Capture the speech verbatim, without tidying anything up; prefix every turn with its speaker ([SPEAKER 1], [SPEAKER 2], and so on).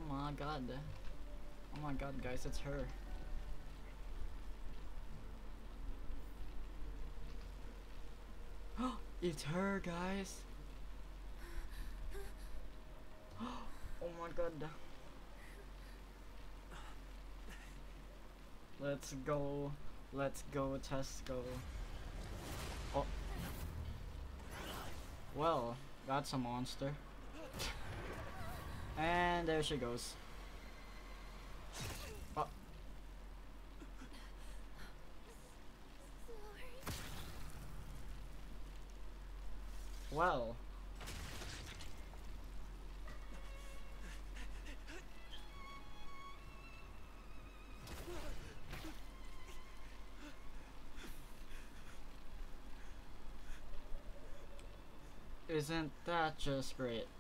[SPEAKER 1] my god. Oh my god, guys, it's her. It's her, guys. Oh my god. Let's go. Let's go, Tesco. Oh. Well, that's a monster. And there she goes. Oh. Well. Isn't that just great?